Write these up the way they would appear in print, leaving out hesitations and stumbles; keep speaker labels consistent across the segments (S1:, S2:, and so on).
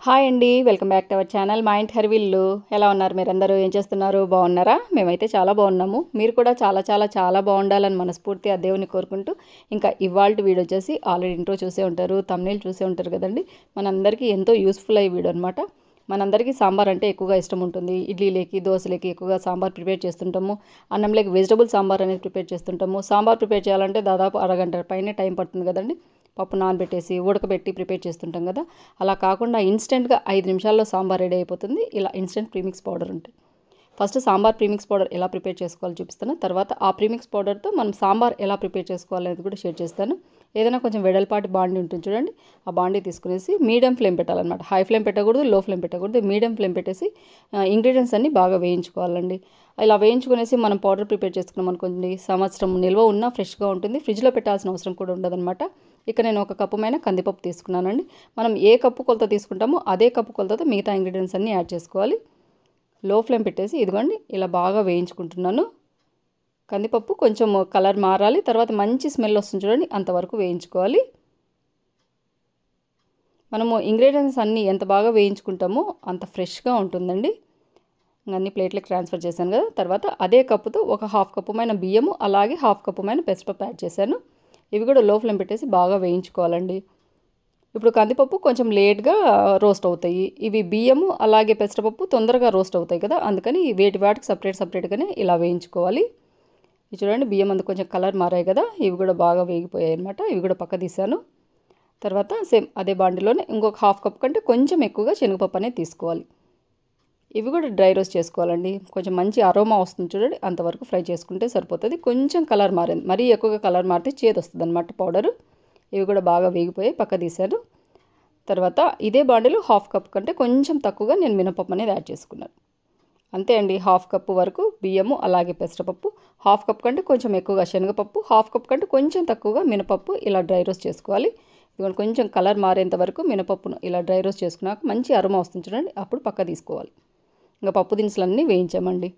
S1: Hi అండి, welcome back to our channel మా ఇంటి హరివిల్లు. ఎలా ఉన్నారు మీరందరూ? ఏం చేస్తున్నారు? బాగున్నారా? మేమైతే చాలా బాగున్నాము. మీరు కూడా చాలా చాలా చాలా బాగుండాలని మనస్ఫూర్తిగా దేవుని కోరుకుంటూ, ఇంకా ఇవాల్టి వీడియో వచ్చేసి ఆల్రెడీ ఇంట్రో చూసే ఉంటారు, థంబ్నెయిల్ చూసే ఉంటారు కదండి. మనందరికీ ఎంతో యూస్ఫుల్ అయ్యే వీడియో అనమాట. మనందరికీ సాంబార్ అంటే ఎక్కువగా ఇష్టం ఉంటుంది. ఇడ్లీలేకి, దోశలేకి ఎక్కువగా సాంబార్ ప్రిపేర్ చేస్తుంటాము. అన్నంలోకి వెజిటబుల్ సాంబార్ అనేది ప్రిపేర్ చేస్తుంటాము. సాంబార్ ప్రిపేర్ చేయాలంటే దాదాపు అరగంట పైనే టైం పడుతుంది కదండి. పప్పు నానబెట్టేసి ఉడకబెట్టి ప్రిపేర్ చేస్తుంటాం కదా. అలా కాకుండా ఇన్స్టెంట్గా 5 నిమిషాల్లో సాంబార్ రెడీ అయిపోతుంది. ఇలా ఇన్స్టెంట్ ప్రీమిక్స్ పౌడర్ ఉంటుంది. ఫస్ట్ సాంబార్ ప్రీమిక్స్ పౌడర్ ఎలా ప్రిపేర్ చేసుకోవాలో చూపిస్తాను. తర్వాత ఆ ప్రీమిక్స్ పౌడర్తో మనం సాంబార్ ఎలా ప్రిపేర్ చేసుకోవాలనేది కూడా షేర్ చేస్తాను. ఏదైనా కొంచెం వెడల్పాటి బాండీ ఉంటుంది చూడండి, ఆ బాండీ తీసుకునేసి మీడియం ఫ్లేమ్ పెట్టాలన్నమాట. హై ఫ్లేమ్ పెట్టకూడదు, లో ఫ్లేమ్ పెట్టకూడదు, మీడియం ఫ్లేమ్ పెట్టేసి ఇంగ్రీడియంట్స్ అన్నీ బాగా వేయించుకోవాలండి. ఇలా వేయించుకునేసి మనం పౌడర్ ప్రిపేర్ చేసుకున్నాం అనుకోండి, సంవత్సరం నిల్వ ఉన్నా ఫ్రెష్గా ఉంటుంది. ఫ్రిడ్జ్లో పెట్టాల్సిన అవసరం కూడా ఉండదన్నమాట. ఇక నేను ఒక కప్పు మైన కందిపప్పు తీసుకున్నానండి. మనం ఏ కప్పు కొలత తీసుకుంటామో అదే కప్పు కొలతతో మిగతా ఇంగ్రీడియంట్స్ అన్నీ యాడ్ చేసుకోవాలి. లో ఫ్లేమ్ పెట్టేసి ఇదిగోండి ఇలా బాగా వేయించుకుంటున్నాను. కందిపప్పు కొంచెం కలర్ మారాలి, తర్వాత మంచి స్మెల్ వస్తుంది చూడండి, అంతవరకు వేయించుకోవాలి. మనము ఇంగ్రీడియంట్స్ అన్నీ ఎంత బాగా వేయించుకుంటామో అంత ఫ్రెష్గా ఉంటుందండి. అన్ని ప్లేట్లకు ట్రాన్స్ఫర్ చేశాను కదా. తర్వాత అదే కప్పుతో ఒక హాఫ్ కప్పు మైన బియ్యము, అలాగే హాఫ్ కప్పు మైన పెసరపప్పు యాడ్ చేశాను. ఇవి కూడా లో ఫ్లేమ్ పెట్టేసి బాగా వేయించుకోవాలండి. ఇప్పుడు కందిపప్పు కొంచెం లేట్గా రోస్ట్ అవుతాయి. ఇవి బియ్యము అలాగే పెసరపప్పు తొందరగా రోస్ట్ అవుతాయి కదా, అందుకని వాటికి సపరేట్గానే ఇలా వేయించుకోవాలి. ఇది చూడండి, బియ్యం అందుకు కొంచెం కలర్ మారాయి కదా, ఇవి కూడా బాగా వేగిపోయాయి అనమాట. ఇవి కూడా పక్క తీసాను. తర్వాత సేమ్ అదే బాండిలోనే ఇంకొక హాఫ్ కప్ కంటే కొంచెం ఎక్కువగా శనగపప్పు అనేది తీసుకోవాలి. ఇవి కూడా డ్రై రోస్ట్ చేసుకోవాలండి. కొంచెం మంచి అరోమా వస్తుంది చూడండి, అంతవరకు ఫ్రై చేసుకుంటే సరిపోతుంది. కొంచెం కలర్ మారింది, మరీ ఎక్కువగా కలర్ మారితే చేదు వస్తుంది అనమాట పౌడరు. ఇవి కూడా బాగా వేగిపోయి పక్క తీశాను. తర్వాత ఇదే బాండిలో హాఫ్ కప్ కంటే కొంచెం తక్కువగా నేను మినపప్పు అనేది యాడ్ చేసుకున్నాను. అంతే అండి, హాఫ్ కప్పు వరకు బియ్యము అలాగే పెసరపప్పు, హాఫ్ కప్ కంటే కొంచెం ఎక్కువగా శనగపప్పు, హాఫ్ కప్ కంటే కొంచెం తక్కువగా మినపప్పు ఇలా డ్రై రోస్ట్ చేసుకోవాలి. ఇదిగోండి కొంచెం కలర్ మారేంత వరకు మినపప్పును ఇలా డ్రై రోస్ట్ చేసుకున్నాక మంచి అరోమా వస్తుంది చూడండి, అప్పుడు పక్క తీసుకోవాలి. ఇంకా పప్పు దినుసులన్నీ వేయించామండి.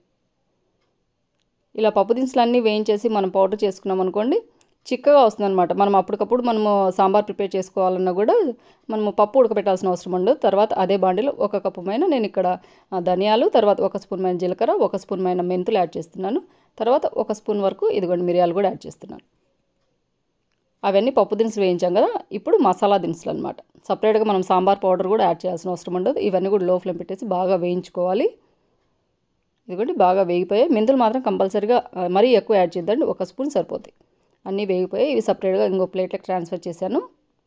S1: ఇలా పప్పు దినుసులన్నీ వేయించేసి మనం పౌడర్ చేసుకున్నాం అనుకోండి, చిక్కగా వస్తుందన్నమాట. మనం అప్పటికప్పుడు మనము సాంబార్ ప్రిపేర్ చేసుకోవాలన్నా కూడా మనము పప్పు ఉడకబెట్టాల్సిన అవసరం ఉండదు. తర్వాత అదే బాండిలో ఒక కప్పు మైన నేను ఇక్కడ ధనియాలు, తర్వాత 1 స్పూన్ మైన జీలకర్ర, 1 స్పూన్ మైన మెంతులు యాడ్ చేస్తున్నాను. తర్వాత 1 స్పూన్ వరకు ఇదిగోండి మిరియాలు కూడా యాడ్ చేస్తున్నాను. అవన్నీ పప్పు దినుసులు వేయించాం కదా. ఇప్పుడు మసాలా దినుసులు అనమాట. సపరేట్గా మనం సాంబార్ పౌడర్ కూడా యాడ్ చేయాల్సిన అవసరం ఉండదు. ఇవన్నీ కూడా లో ఫ్లేమ్ పెట్టేసి బాగా వేయించుకోవాలి. ఇదిగోండి బాగా వేగిపోయాయి. మెంతులు మాత్రం కంపల్సరీగా మరీ ఎక్కువ యాడ్ చేద్దండి, 1 స్పూన్ సరిపోతాయి. అన్నీ వేగిపోయాయి. ఇవి సపరేట్గా ఇంకో ప్లేట్లకు ట్రాన్స్ఫర్ చేశాను.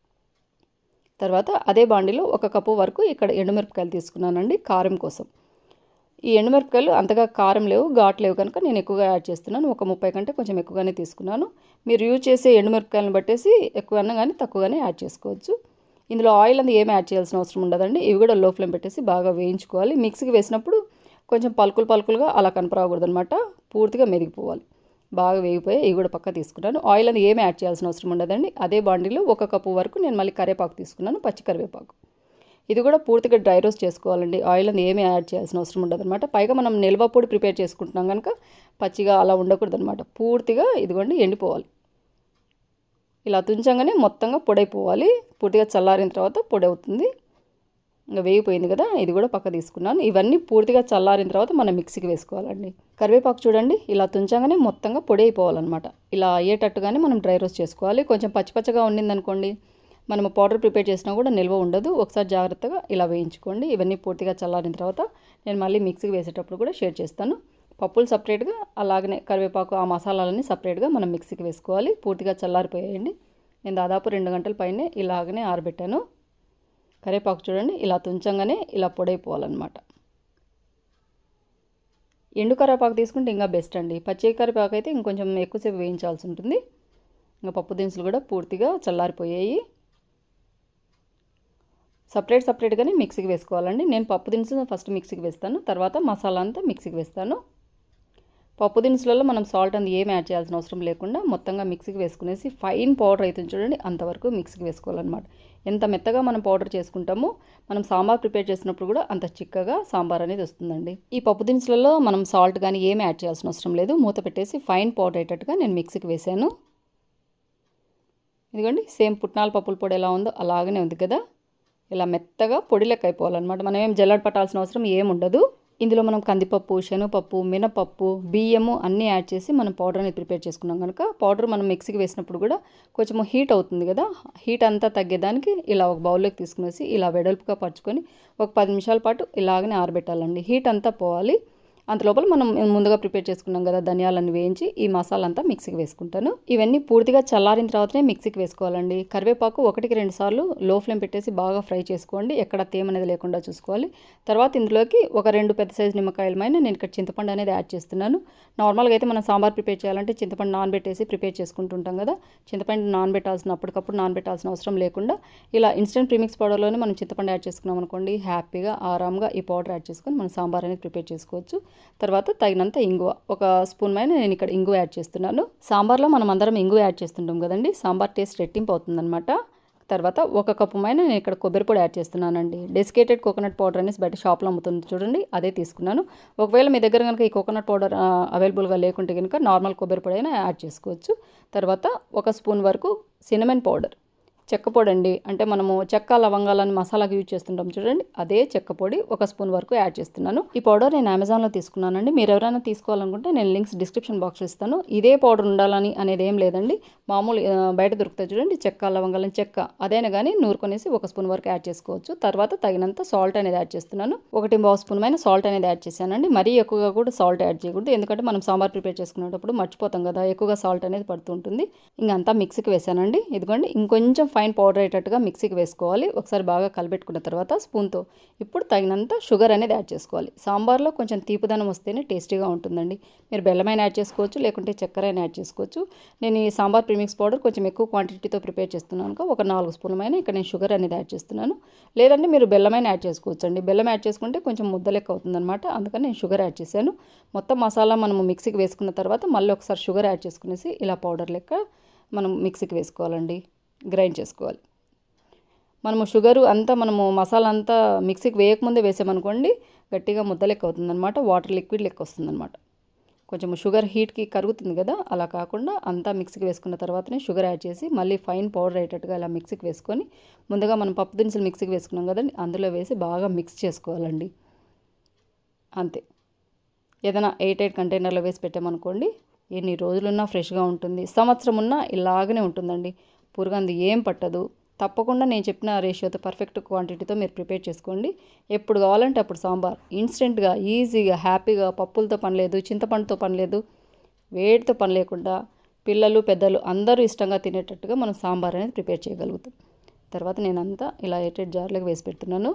S1: తర్వాత అదే బాండిలో 1 కప్పు వరకు ఇక్కడ ఎండుమిరపకాయలు తీసుకున్నానండి కారం కోసం. ఈ ఎండుమిరపకాయలు అంతగా కారం లేవు, ఘాటు లేవు కనుక నేను ఎక్కువగా యాడ్ చేస్తున్నాను. ఒక 30 కంటే కొంచెం ఎక్కువగానే తీసుకున్నాను. మీరు యూజ్ చేసే ఎండుమిరపకాయలను బట్టేసి ఎక్కువన్నా కానీ తక్కువగానే యాడ్ చేసుకోవచ్చు. ఇందులో ఆయిల్ అనేది ఏమి యాడ్ చేయాల్సిన అవసరం ఉండదండి. ఇవి కూడా లో ఫ్లేమ్ పెట్టేసి బాగా వేయించుకోవాలి. మిక్సీకి వేసినప్పుడు కొంచెం పలుకులుగా అలా కనపరాకూడదు అనమాట, పూర్తిగా మెదిగిపోవాలి. బాగా వేగిపోయి ఇవి కూడా పక్క తీసుకున్నాను. ఆయిల్ అనేది ఏమి యాడ్ చేయాల్సిన అవసరం ఉండదండి. అదే బాండిలో 1 కప్పు వరకు నేను మళ్ళీ కరివేపాకు తీసుకున్నాను, పచ్చి కరివేపాకు. ఇది కూడా పూర్తిగా డ్రై రోస్ట్ చేసుకోవాలండి. ఆయిల్ అనేది ఏమీ యాడ్ చేయాల్సిన అవసరం ఉండదన్నమాట. పైగా మనం నిల్వ పొడి ప్రిపేర్ చేసుకుంటున్నాం కనుక పచ్చిగా అలా ఉండకూడదు అనమాట. పూర్తిగా ఇదిగోండి ఎండిపోవాలి. ఇలా తుంచంగానే మొత్తంగా పొడైపోవాలి. పూర్తిగా చల్లారిన తర్వాత పొడి అవుతుంది. ఇంకా వేగిపోయింది కదా, ఇది కూడా పక్క తీసుకున్నాను. ఇవన్నీ పూర్తిగా చల్లారిన తర్వాత మనం మిక్సీకి వేసుకోవాలండి. కరివేపాకు చూడండి, ఇలా తుంచంగానే మొత్తంగా పొడి అయిపోవాలన్నమాట. ఇలా అయ్యేటట్టుగానే మనం డ్రై రోస్ట్ చేసుకోవాలి. కొంచెం పచ్చిగా ఉండిందనుకోండి, మనము పౌడర్ ప్రిపేర్ చేసినా కూడా నిల్వ ఉండదు. ఒకసారి జాగ్రత్తగా ఇలా వేయించుకోండి. ఇవన్నీ పూర్తిగా చల్లారిన తర్వాత నేను మళ్ళీ మిక్సీకి వేసేటప్పుడు కూడా షేర్ చేస్తాను. పప్పులు సపరేట్గా, అలాగనే కరివేపాకు ఆ మసాలాలన్నీ సపరేట్గా మనం మిక్సీకి వేసుకోవాలి. పూర్తిగా చల్లారిపోయాయండి. నేను దాదాపు 2 గంటల పైనే ఇలాగనే ఆరబెట్టాను. కరివేపాకు చూడండి, ఇలా తుంచంగానే ఇలా పొడైపోవాలన్నమాట. ఎండు కరివేపాకు తీసుకుంటే ఇంకా బెస్ట్ అండి. పచ్చి కరివేపాకు అయితే ఇంకొంచెం ఎక్కువసేపు వేయించాల్సి ఉంటుంది. ఇంకా పప్పు దినుసులు కూడా పూర్తిగా చల్లారిపోయాయి. సపరేట్గానే మిక్సీకి వేసుకోవాలండి. నేను పప్పు దినుసులు ఫస్ట్ మిక్సీకి వేస్తాను, తర్వాత మసాలా అంతా మిక్సీకి వేస్తాను. పప్పు దినుసులలో మనం సాల్ట్ అనేది ఏమి యాడ్ చేయాల్సిన అవసరం లేకుండా మొత్తంగా మిక్సీకి వేసుకునేసి ఫైన్ పౌడర్ అవుతుంది చూడండి, అంతవరకు మిక్సీకి వేసుకోవాలన్నమాట. ఎంత మెత్తగా మనం పౌడర్ చేసుకుంటామో మనం సాంబార్ ప్రిపేర్ చేసినప్పుడు కూడా అంత చిక్కగా సాంబార్ అనేది వస్తుందండి. ఈ పప్పు దినుసులలో మనం సాల్ట్ కానీ ఏమి యాడ్ చేయాల్సిన అవసరం లేదు. మూత పెట్టేసి ఫైన్ పౌడర్ అయ్యేటట్టుగా నేను మిక్సీకి వేసాను. ఇదిగోండి సేమ్ పుట్నాల పప్పుల పొడి ఎలా ఉందో అలాగనే ఉంది కదా. ఇలా మెత్తగా పొడి లెక్క అయిపోవాలన్నమాట. మనం ఏం జల్లెడ పట్టాల్సిన అవసరం ఏముండదు. ఇందులో మనం కందిపప్పు, శనగపప్పు, మినపప్పు, బియ్యము అన్నీ యాడ్ చేసి మనం పౌడర్ అనేది ప్రిపేర్ చేసుకున్నాం కనుక పౌడర్ మనం మిక్సీకి వేసినప్పుడు కూడా కొంచెం హీట్ అవుతుంది కదా, హీట్ అంతా తగ్గేదానికి ఇలా ఒక బౌల్లోకి తీసుకునేసి ఇలా వెడల్పుగా పరుచుకొని ఒక 10 నిమిషాల పాటు ఇలాగనే ఆరబెట్టాలండి. హీట్ అంతా పోవాలి. అంతలోపల మనం ముందుగా ప్రిపేర్ చేసుకున్నాం కదా ధనియాలను వేయించి ఈ మసాలా అంతా మిక్సీకి వేసుకుంటాను. ఇవన్నీ పూర్తిగా చల్లారిన తర్వాతనే మిక్సీకి వేసుకోవాలండి. కరివేపాకు 1-2 సార్లు లో ఫ్లేమ్ పెట్టేసి బాగా ఫ్రై చేసుకోండి. ఎక్కడ తేమ అనేది లేకుండా చూసుకోవాలి. తర్వాత ఇందులోకి ఒక 2 పెద్ద సైజు నిమ్మకాయలమైన నేను ఇక్కడ చింతపండు అనేది యాడ్ చేస్తున్నాను. నార్మల్గా అయితే మనం సాంబార్ ప్రిపేర్ చేయాలంటే చింతపండు నానబెట్టేసి ప్రిపేర్ చేసుకుంటుంటాం కదా, చింతపండు అప్పటికప్పుడు నానబెట్టాల్సిన అవసరం లేకుండా ఇలా ఇన్స్టెంట్ ప్రీమిక్స్ పౌడర్లోనే మనం చింతపండు యాడ్ చేసుకున్నాం అనుకోండి, హ్యాపీగా ఆరామ్గా ఈ పౌడర్ యాడ్ చేసుకొని మనం సాంబార్ అనేది ప్రిపేర్ చేసుకోవచ్చు. తర్వాత తగినంత ఇంగువ, ఒక స్పూన్ పైన నేను ఇక్కడ ఇంగువ యాడ్ చేస్తున్నాను. సాంబార్లో మనం అందరం ఇంగువ యాడ్ చేస్తుంటాం కదండి, సాంబార్ టేస్ట్ రెట్టింపు అవుతుందన్నమాట. తర్వాత 1 కప్పు పైన నేను ఇక్కడ కొబ్బరి పొడి యాడ్ చేస్తున్నానండి. డెసికేటెడ్ కోకోనట్ పౌడర్ అనేసి బయట షాప్లో అమ్ముతుంది చూడండి, అదే తీసుకున్నాను. ఒకవేళ మీ దగ్గర కనుక ఈ కోకోనట్ పౌడర్ అవైలబుల్గా లేకుంటే కనుక నార్మల్ కొబ్బరి పొడి అయినా యాడ్ చేసుకోవచ్చు. తర్వాత 1 స్పూన్ వరకు సినమన్ పౌడర్, చెక్క పొడి అండి. అంటే మనము చెక్క లవంగాలని మసాలాకి యూజ్ చేస్తుంటాం చూడండి, అదే చెక్క పొడి 1 స్పూన్ వరకు యాడ్ చేస్తున్నాను. ఈ పౌడర్ నేను అమెజాన్లో తీసుకున్నానండి. మీరు ఎవరైనా తీసుకోవాలనుకుంటే నేను లింక్స్ డిస్క్రిప్షన్ బాక్స్లో ఇస్తాను. ఇదే పౌడర్ ఉండాలని అనేది ఏం లేదండి. మామూలు బయట దొరుకుతాయి చూడండి చెక్క లవంగాలని, చెక్క అదైనా కానీ నూరుకొనేసి 1 స్పూన్ వరకు యాడ్ చేసుకోవచ్చు. తర్వాత తగినంత సాల్ట్ అనేది యాడ్ చేస్తున్నాను. 1 స్పూన్ పైన సాల్ట్ అనేది యాడ్ చేశానండి. మరీ ఎక్కువగా కూడా సాల్ట్ యాడ్ చేయకూడదు, ఎందుకంటే మనం సాంబార్ ప్రిపేర్ చేసుకునేటప్పుడు మర్చిపోతాం కదా, ఎక్కువగా సాల్ట్ అనేది పడుతుంటుంది. ఇంకంతా మిక్సీకి వేసానండి. ఇదిగోండి ఇంకొంచెం ఫైన్ పౌడర్ అయ్యేటట్టుగా మిక్సీకి వేసుకోవాలి. ఒకసారి బాగా కలిపెట్టుకున్న తర్వాత స్పూన్తో ఇప్పుడు తగినంత షుగర్ అనేది యాడ్ చేసుకోవాలి. సాంబార్లో కొంచెం తీపిదనం వస్తేనే టేస్టీగా ఉంటుందండి. మీరు బెల్లమైన యాడ్ చేసుకోవచ్చు, లేకుంటే చక్కెర అయినా యాడ్ చేసుకోవచ్చు. నేను ఈ సాంబార్ ప్రీమిక్స్ పౌడర్ కొంచెం ఎక్కువ క్వాంటిటీతో ప్రిపేర్ చేస్తున్నాను, ఒక 4 స్పూన్లమైన ఇక్కడ నేను షుగర్ అనేది యాడ్ చేస్తున్నాను. లేదంటే మీరు బెల్లమైన యాడ్ చేసుకోవచ్చు అండి. బెల్లం యాడ్ చేసుకుంటే కొంచెం ముద్ద లెక్క అవుతుందన్నమాట, అందుకని నేను షుగర్ యాడ్ చేశాను. మొత్తం మసాలా మనము మిక్సీకి వేసుకున్న తర్వాత మళ్ళీ ఒకసారి షుగర్ యాడ్ చేసుకునేసి ఇలా పౌడర్ లెక్క మనం మిక్సీకి వేసుకోవాలండి, గ్రైండ్ చేసుకోవాలి. మనము షుగరు అంతా మనము మసాలా అంతా మిక్సీకి వేయకముందే వేసామనుకోండి గట్టిగా ముద్ద లెక్క అవుతుందన్నమాట, వాటర్ లిక్విడ్ లెక్క వస్తుందన్నమాట. కొంచెం షుగర్ హీట్కి కరుగుతుంది కదా, అలా కాకుండా అంతా మిక్సీకి వేసుకున్న తర్వాతనే షుగర్ యాడ్ చేసి మళ్ళీ ఫైన్ పౌడర్ అయ్యేటట్టుగా ఇలా మిక్సీకి వేసుకొని ముందుగా మనం పప్పు దినుసులు మిక్సీకి వేసుకున్నాం కదండి, అందులో వేసి బాగా మిక్స్ చేసుకోవాలండి. అంతే. ఏదైనా 8 కంటైనర్లో వేసి పెట్టామనుకోండి ఎన్ని రోజులున్నా ఫ్రెష్గా ఉంటుంది, సంవత్సరం ఉన్నా ఇలాగనే ఉంటుందండి. పురుగంది ఏం పట్టదు. తప్పకుండా నేను చెప్పిన రేషియోతో పర్ఫెక్ట్ క్వాంటిటీతో మీరు ప్రిపేర్ చేసుకోండి. ఎప్పుడు కావాలంటే అప్పుడు సాంబార్ ఇన్స్టెంట్గా, ఈజీగా, హ్యాపీగా, పప్పులతో పని లేదు, చింతపండుతో పని లేదు, వేడితో పని లేకుండా పిల్లలు పెద్దలు అందరూ ఇష్టంగా తినేటట్టుగా మనం సాంబార్ అనేది ప్రిపేర్ చేయగలుగుతాం. తర్వాత నేనంతా ఇలా 8 జార్లకు వేసి పెడుతున్నాను.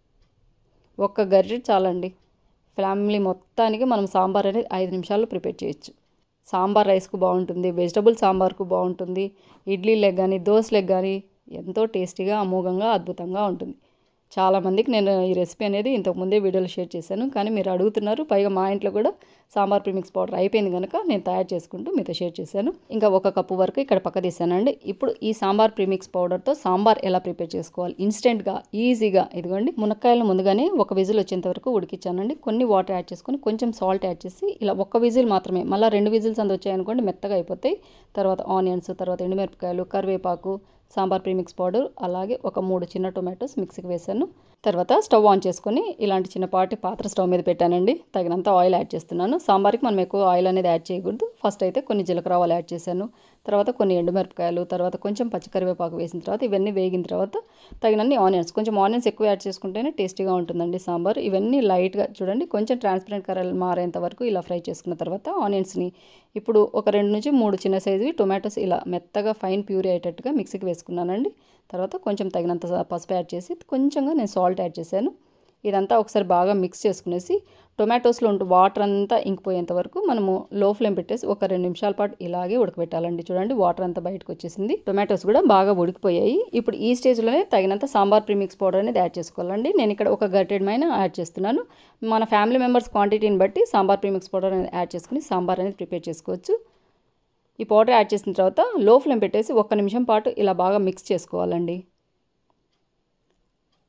S1: 1 గరిటె చాలండి. ఫ్యామిలీ మొత్తానికి మనం సాంబార్ అనేది 5 నిమిషాల్లో ప్రిపేర్ చేయొచ్చు. సాంబార్ రైస్కు బాగుంటుంది, వెజిటబుల్ సాంబార్కు బాగుంటుంది, ఇడ్లీలకు కానీ దోశలకు కానీ ఎంతో టేస్టీగా, అమోఘంగా, అద్భుతంగా ఉంటుంది. చాలామందికి నేను ఈ రెసిపీ అనేది ఇంతకుముందే వీడియోలో షేర్ చేశాను, కానీ మీరు అడుగుతున్నారు. పైగా మా ఇంట్లో కూడా సాంబార్ ప్రీమిక్స్ పౌడర్ అయిపోయింది కనుక నేను తయారు చేసుకుంటూ మీతో షేర్ చేశాను. ఇంకా 1 కప్పు వరకు ఇక్కడ పక్క తీసానండి. ఇప్పుడు ఈ సాంబార్ ప్రీమిక్స్ పౌడర్తో సాంబార్ ఎలా ప్రిపేర్ చేసుకోవాలి ఇన్స్టెంట్గా, ఈజీగా, ఇదిగోండి మునక్కాయలను ముందుగానే 1 విజిల్ వచ్చేంత వరకు ఉడికించానండి. కొన్ని వాటర్ యాడ్ చేసుకొని కొంచెం సాల్ట్ యాడ్ చేసి ఇలా 1 విజిల్ మాత్రమే, మళ్ళీ 2 విజిల్స్ అందు వచ్చాయనుకోండి మెత్తగా అయిపోతాయి. తర్వాత ఆనియన్స్, తర్వాత ఎండుమిరపకాయలు, కరివేపాకు, సాంబార్ ప్రీమిక్స్ పౌడర్, అలాగే ఒక 3 చిన్న టొమాటోస్ మిక్సీకి వేసాను. తర్వాత స్టవ్ ఆన్ చేసుకొని ఇలాంటి చిన్నపాటి పాత్ర స్టవ్ మీద పెట్టానండి. తగినంత ఆయిల్ యాడ్ చేస్తున్నాను. సాంబార్కి మనం ఎక్కువ ఆయిల్ అనేది యాడ్ చేయకూడదు. ఫస్ట్ అయితే కొన్ని జీలకర్ర ఆవాలు యాడ్ చేశాను, తర్వాత కొన్ని ఎండుమిరపకాయలు, తర్వాత కొంచెం పచ్చికరివేపాకు వేసిన తర్వాత ఇవన్నీ వేగిన తర్వాత తగినన్ని ఆనియన్స్, కొంచెం ఆనియన్స్ ఎక్కువ యాడ్ చేసుకుంటేనే టేస్టీగా ఉంటుందండి సాంబార్. ఇవన్నీ లైట్గా చూడండి కొంచెం ట్రాన్స్పరెంట్ కలర్ మారేంత వరకు ఇలా ఫ్రై చేసుకున్న తర్వాత ఆనియన్స్ని ఇప్పుడు ఒక 2 నుంచి 3 చిన్న సైజువి టొమాటోస్ ఇలా మెత్తగా ఫైన్ ప్యూరీ అయ్యేటట్టుగా మిక్సీకి వేసుకున్నానండి. తర్వాత కొంచెం తగినంత పసుపు యాడ్ చేసి కొంచెంగా నేను సాల్ట్ యాడ్ చేశాను. ఇదంతా ఒకసారి బాగా మిక్స్ చేసుకునేసి టొమాటోస్లో ఉంటూ వాటర్ అంతా ఇంకిపోయేంత వరకు మనము లో ఫ్లేమ్ పెట్టేసి ఒక 2 నిమిషాల పాటు ఇలాగే ఉడకబెట్టాలండి. చూడండి వాటర్ అంతా బయటకు వచ్చేసింది, టొమాటోస్ కూడా బాగా ఉడికిపోయాయి. ఇప్పుడు ఈ స్టేజ్లోనే తగినంత సాంబార్ ప్రీమిక్స్ పౌడర్ అనేది యాడ్ చేసుకోవాలండి. నేను ఇక్కడ 1 గరిటెడ్ యాడ్ చేస్తున్నాను. మన ఫ్యామిలీ మెంబర్స్ క్వాంటిటీని బట్టి సాంబార్ ప్రీమిక్స్ పౌడర్ అనేది యాడ్ చేసుకుని సాంబార్ అనేది ప్రిపేర్ చేసుకోవచ్చు. ఈ పౌడర్ యాడ్ చేసిన తర్వాత లో ఫ్లేమ్ పెట్టేసి 1 నిమిషం పాటు ఇలా బాగా మిక్స్ చేసుకోవాలండి.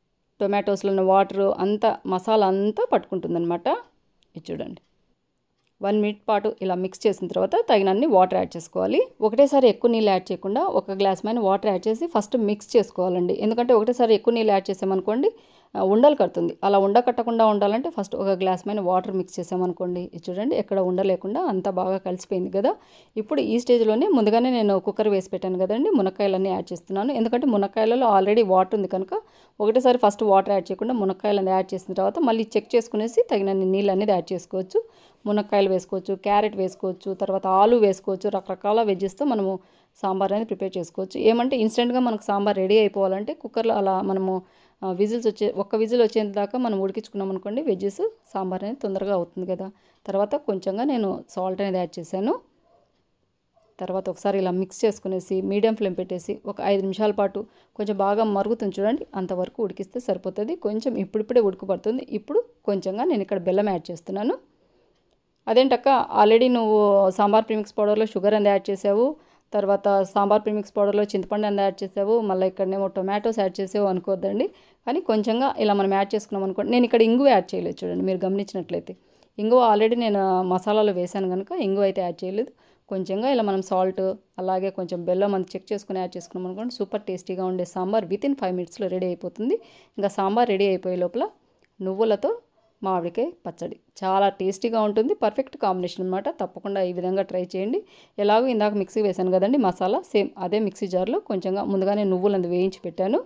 S1: టొమాటోస్లో ఉన్న వాటర్ అంతా మసాలా అంతా పట్టుకుంటుందన్నమాట. ఇది చూడండి 1 మినిట్ పాటు ఇలా మిక్స్ చేసిన తర్వాత తగినన్ని వాటర్ యాడ్ చేసుకోవాలి. ఒకటేసారి ఎక్కువ నీళ్ళు యాడ్ చేయకుండా ఒక గ్లాస్ పైన వాటర్ యాడ్ చేసి ఫస్ట్ మిక్స్ చేసుకోవాలండి. ఎందుకంటే ఒకటేసారి ఎక్కువ నీళ్ళు యాడ్ చేసామనుకోండి ఉండలు కడుతుంది. అలా కట్టకుండా ఉండాలంటే ఫస్ట్ ఒక గ్లాస్ పైన వాటర్ మిక్స్ చేసామనుకోండి, చూడండి ఎక్కడ ఉండలేకుండా అంతా బాగా కలిసిపోయింది కదా. ఇప్పుడు ఈ స్టేజ్లోనే ముందుగానే నేను కుక్కర్ వేసి పెట్టాను కదండి, మునక్కాయలన్నీ యాడ్ చేస్తున్నాను. ఎందుకంటే మునక్కాయలలో ఆల్రెడీ వాటర్ ఉంది కనుక ఒకటేసారి ఫస్ట్ వాటర్ యాడ్ చేయకుండా మునక్కాయలను యాడ్ చేసిన తర్వాత మళ్ళీ చెక్ చేసుకునేసి తగినన్ని నీళ్ళు అనేది యాడ్ చేసుకోవచ్చు. మునక్కాయలు వేసుకోవచ్చు, క్యారెట్ వేసుకోవచ్చు, తర్వాత ఆలు వేసుకోవచ్చు. రకరకాల వెజ్జెస్తో మనము సాంబార్ అనేది ప్రిపేర్ చేసుకోవచ్చు. ఏమంటే ఇన్స్టెంట్గా మనకు సాంబార్ రెడీ అయిపోవాలంటే కుక్కర్లో అలా మనము ఒక్క విజిల్ వచ్చేంత దాకా మనం ఉడికించుకున్నాం అనుకోండి వెజ్జెస్ సాంబార్ అనేది తొందరగా అవుతుంది కదా. తర్వాత కొంచెంగా నేను సాల్ట్ అనేది యాడ్ చేశాను. తర్వాత ఒకసారి ఇలా మిక్స్ చేసుకునేసి మీడియం ఫ్లేమ్ పెట్టేసి ఒక 5 నిమిషాల పాటు కొంచెం బాగా మరుగుతుంది చూడండి, అంతవరకు ఉడికిస్తే సరిపోతుంది. కొంచెం ఇప్పుడిప్పుడే ఉడుకుపడుతుంది. ఇప్పుడు కొంచెంగా నేను ఇక్కడ బెల్లం యాడ్ చేస్తున్నాను. అదేంటక్క ఆల్రెడీ నువ్వు సాంబార్ ప్రీమిక్స్ పౌడర్లో షుగర్ అనేది యాడ్ చేసావు, తర్వాత సాంబార్ ప్రీమిక్స్ పౌడర్లో చింతపండు అనేది యాడ్ చేసావు, మళ్ళీ ఇక్కడనేమో టొమాటోస్ యాడ్ చేసావు అనుకోవద్దండి. కానీ కొంచెంగా ఇలా మనం యాడ్ చేసుకున్నాం అనుకోండి. నేను ఇక్కడ ఇంగువ యాడ్ చేయలేదు చూడండి, మీరు గమనించినట్లయితే ఇంగువ ఆల్రెడీ నేను మసాలాలో వేసాను కనుక ఇంగువ అయితే యాడ్ చేయలేదు. కొంచెంగా ఇలా మనం సాల్ట్ అలాగే కొంచెం బెల్లం అంత చెక్ చేసుకుని యాడ్ చేసుకున్నాం అనుకోండి, సూపర్ టేస్టీగా ఉండే సాంబార్ వితిన్ 5 మినిట్స్లో రెడీ అయిపోతుంది. ఇంకా సాంబార్ రెడీ అయిపోయే లోపల నువ్వులతో మామిడికాయ పచ్చడి చాలా టేస్టీగా ఉంటుంది. పర్ఫెక్ట్ కాంబినేషన్ అనమాట. తప్పకుండా ఈ విధంగా ట్రై చేయండి. ఎలాగో ఇందాక మిక్సీ వేసాను కదండి మసాలా, సేమ్ అదే మిక్సీ జార్లో కొంచెంగా ముందుగానే నువ్వులను వేయించి పెట్టాను.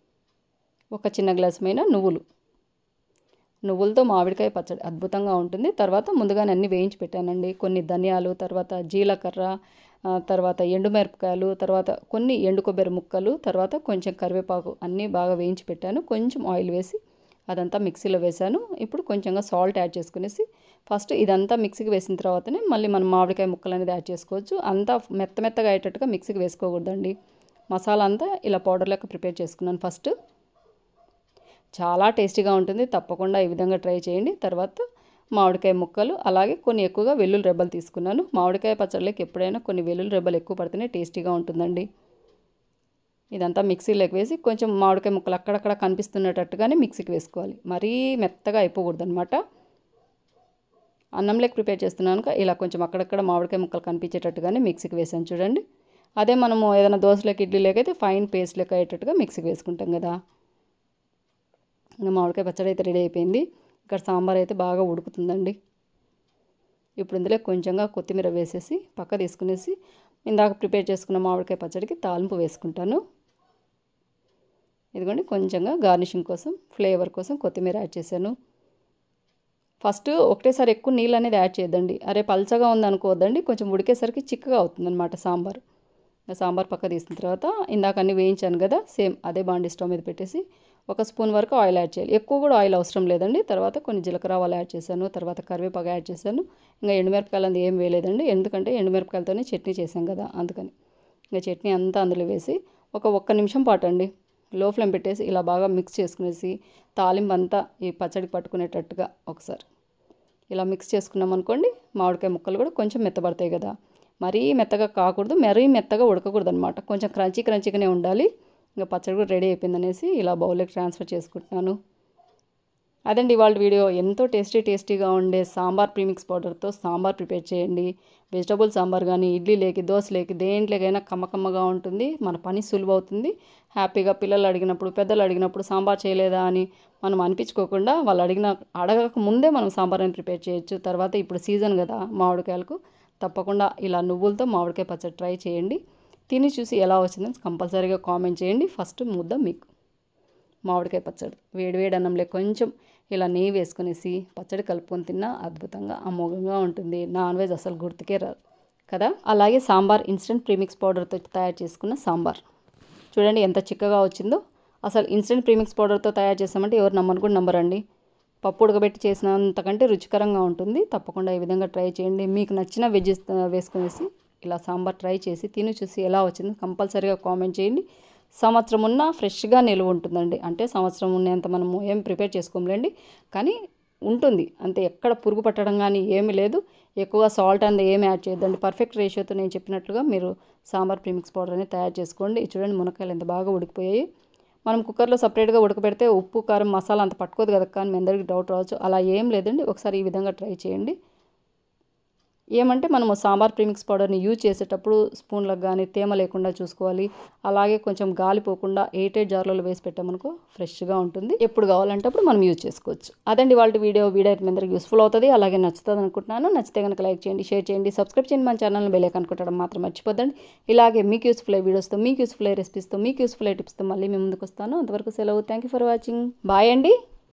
S1: ఒక చిన్న గ్లాస్ పైన నువ్వులతో మామిడికాయ పచ్చడి అద్భుతంగా ఉంటుంది. తర్వాత ముందుగానే అన్నీ వేయించి పెట్టానండి. కొన్ని ధనియాలు, తర్వాత జీలకర్ర, తర్వాత ఎండుమిరపకాయలు, తర్వాత కొన్ని ఎండు కొబ్బరి ముక్కలు, తర్వాత కొంచెం కరివేపాకు అన్నీ బాగా వేయించి పెట్టాను. కొంచెం ఆయిల్ వేసి అదంతా మిక్సీలో వేసాను. ఇప్పుడు కొంచెంగా సాల్ట్ యాడ్ చేసుకునేసి ఫస్ట్ ఇదంతా మిక్సీకి వేసిన తర్వాతనే మళ్ళీ మనం మామిడికాయ ముక్కలు అనేది యాడ్ చేసుకోవచ్చు. అంతా మెత్తగా అయ్యేటట్టుగా మిక్సీకి వేసుకోకూడదండి. మసాలా అంతా ఇలా పౌడర్ లెక్క ప్రిపేర్ చేసుకున్నాను ఫస్ట్. చాలా టేస్టీగా ఉంటుంది. తప్పకుండా ఈ విధంగా ట్రై చేయండి. తర్వాత మామిడికాయ ముక్కలు అలాగే కొన్ని ఎక్కువగా వెల్లుల్లి రెబ్బలు తీసుకున్నాను. మామిడికాయ పచ్చడిలోకి ఎప్పుడైనా కొన్ని వెల్లుల్లి రెబ్బలు ఎక్కువ పడితేనే టేస్టీగా ఉంటుందండి. ఇదంతా మిక్సీలోకి వేసి కొంచెం మామిడికాయ ముక్కలు అక్కడక్కడ కనిపిస్తున్నట్టుగానే మిక్సీకి వేసుకోవాలి. మరీ మెత్తగా అయిపోకూడదు అనమాట. అన్నంలోకి ప్రిపేర్ చేస్తున్నాను ఇలా కొంచెం అక్కడక్కడ మామిడికాయ ముక్కలు కనిపించేటట్టుగానే మిక్సీకి వేసాను చూడండి. అదే మనము ఏదైనా దోశలోకి ఇడ్లీలోకి అయితే ఫైన్ పేస్ట్ లెక్క అయ్యేటట్టుగా మిక్సీకి వేసుకుంటాం కదా. ఇంకా మామిడికాయ పచ్చడి అయితే రెడీ అయిపోయింది. ఇక్కడ సాంబార్ అయితే బాగా ఉడుకుతుందండి. ఇప్పుడు ఇందులో కొంచెంగా కొత్తిమీర వేసేసి పక్క తీసుకునేసి ఇందాక ప్రిపేర్ చేసుకున్న మామిడికాయ పచ్చడికి తాలింపు వేసుకుంటాను. ఇదిగోండి కొంచెంగా గార్నిషింగ్ కోసం ఫ్లేవర్ కోసం కొత్తిమీర యాడ్ చేశాను. ఫస్ట్ ఒకటేసారి ఎక్కువ నీళ్ళు అనేది యాడ్ చేయొద్దండి. అరే పల్చగా ఉందనుకోవద్దండి, కొంచెం ఉడికేసరికి చిక్కగా అవుతుందన్నమాట సాంబార్. సాంబార్ పక్క తీసిన తర్వాత ఇందాక అన్నీ వేయించాను కదా, సేమ్ అదే బాండి స్టవ్ మీద పెట్టేసి 1 స్పూన్ వరకు ఆయిల్ యాడ్ చేయాలి. ఎక్కువ కూడా ఆయిల్ అవసరం లేదండి. తర్వాత కొన్ని జీలకర్ర ఆవాలు యాడ్ చేశాను, తర్వాత కరివేపాకు యాడ్ చేశాను. ఇంకా ఎండుమిరపకాయలు అంతా ఏం వేయలేదండి, ఎందుకంటే ఎండుమిరపకాయలతోనే చట్నీ చేశాం కదా అందుకని. ఇంకా చట్నీ అంతా అందులో వేసి ఒక్క నిమిషం పాటు అండి లో ఫ్లేమ్ పెట్టేసి ఇలా బాగా మిక్స్ చేసుకునేసి తాలింపు అంతా ఈ పచ్చడికి పట్టుకునేటట్టుగా ఒకసారి ఇలా మిక్స్ చేసుకున్నాం అనుకోండి, మామిడికాయ ముక్కలు కూడా కొంచెం మెత్తబడతాయి కదా. మరీ మెత్తగా కాకూడదు, మరీ మెత్తగా ఉడకకూడదు అనమాట. కొంచెం క్రంచీగానే ఉండాలి. ఇంకా పచ్చడి కూడా రెడీ అయిపోయిందనేసి ఇలా బౌల్లోకి ట్రాన్స్ఫర్ చేసుకుంటున్నాను. అదండి ఇవాళ వీడియో. ఎంతో టేస్టీగా ఉండే సాంబార్ ప్రీమిక్స్ పౌడర్తో సాంబార్ ప్రిపేర్ చేయండి. వెజిటబుల్ సాంబార్ కానీ ఇడ్లీలోకి దోశలోకి దేంట్లోకైనా కమ్మగా ఉంటుంది. మన పని సులువు అవుతుంది. హ్యాపీగా పిల్లలు అడిగినప్పుడు పెద్దలు అడిగినప్పుడు సాంబార్ చేయలేదా అని మనం అనిపించుకోకుండా వాళ్ళు అడగక ముందే మనం సాంబార్ అని ప్రిపేర్ చేయొచ్చు. తర్వాత ఇప్పుడు సీజన్ కదా మామిడికాయలకు, తప్పకుండా ఇలా నువ్వులతో మామిడికాయ పచ్చడి ట్రై చేయండి. తిని చూసి ఎలా వచ్చిందని కంపల్సరీగా కామెంట్ చేయండి. ఫస్ట్ ముద్ద మీకు మామిడికాయ పచ్చడి వేడి అన్నంలో కొంచెం ఇలా నెయ్యి వేసుకునేసి పచ్చడి కలుపుకొని తిన్నా అద్భుతంగా అమోఘంగా ఉంటుంది. నాన్ వెజ్ అసలు గుర్తుకే రాదు కదా. అలాగే సాంబార్ ఇన్స్టెంట్ ప్రీమిక్స్ పౌడర్తో తయారు చేసుకున్న సాంబార్ చూడండి ఎంత చిక్కగా వచ్చిందో. అసలు ఇన్స్టెంట్ ప్రీమిక్స్ పౌడర్తో తయారు చేసామంటే ఎవరు నమ్మను కూడా నమ్మరండి. పప్పు ఉడకబెట్టి చేసినంతకంటే రుచికరంగా ఉంటుంది. తప్పకుండా ఈ విధంగా ట్రై చేయండి. మీకు నచ్చిన వెజ్జెస్ వేసుకునేసి ఇలా సాంబార్ ట్రై చేసి తిని చూసి ఎలా వచ్చిందో కంపల్సరీగా కామెంట్ చేయండి. సంవత్సరం ఉన్నా ఫ్రెష్గా నిలువ ఉంటుందండి. అంటే సంవత్సరం ఉన్నంత మనము ఏం ప్రిపేర్ చేసుకోలేండి, కానీ ఉంటుంది అంతే. ఎక్కడ పురుగు పట్టడం కానీ ఏమీ లేదు. ఎక్కువగా సాల్ట్ అనేది ఏమి యాడ్ చేయొద్దండి. పర్ఫెక్ట్ రేషియోతో నేను చెప్పినట్లుగా మీరు సాంబార్ ప్రీమిక్స్ పౌడర్ అనేది తయారు చేసుకోండి. చూడండి మునక్కాయలు ఎంత బాగా ఉడికిపోయాయి. మనం కుక్కర్లో సపరేట్గా ఉడకబెడితే ఉప్పు కారం మసాలా అంత పట్టుకోదు కదా, కానీ మీ అందరికీ డౌట్ రావచ్చు. అలా ఏం లేదండి. ఒకసారి ఈ విధంగా ట్రై చేయండి. ఏమంటే మనము సాంబార్ ప్రీమిక్స్ పౌడర్ని యూజ్ చేసేటప్పుడు స్పూన్లకు కానీ తేమ లేకుండా చూసుకోవాలి. అలాగే కొంచెం గాలిపోకుండా ఎయిటెడ్ జార్లలో వేసి పెట్టామనుకో ఫ్రెష్గా ఉంటుంది. ఎప్పుడు కావాలంటే అప్పుడు మనం యూజ్ చేసుకోవచ్చు. అదండి వాళ్ళ వీడియో అయితే మీ అందరికి యూస్ఫుల్ అవుతుంది, అలాగే నచ్చుతుంది అనుకుంటున్నాను. నచ్చితే కనుక లైక్ చేయండి, షేర్ చేయండి, సబ్స్క్రైబ్ చేయండి, మన ఛానల్ని బెల్ ఐకాన్ కొట్టడం మాత్రం మర్చిపోద్దండి. ఇలాగే మీకు యూస్ఫుల్ అయ్యే వీడియోస్తో, మీకు యూస్ఫుల్ అయ్యే రెసిపీస్తో, మీకు యూస్ఫుల్ అయ్యే టిప్స్తో మళ్ళీ మేము ముందుకు వస్తాను. అంతవరకు సెలవు. Thank you for watching. Bye అండి.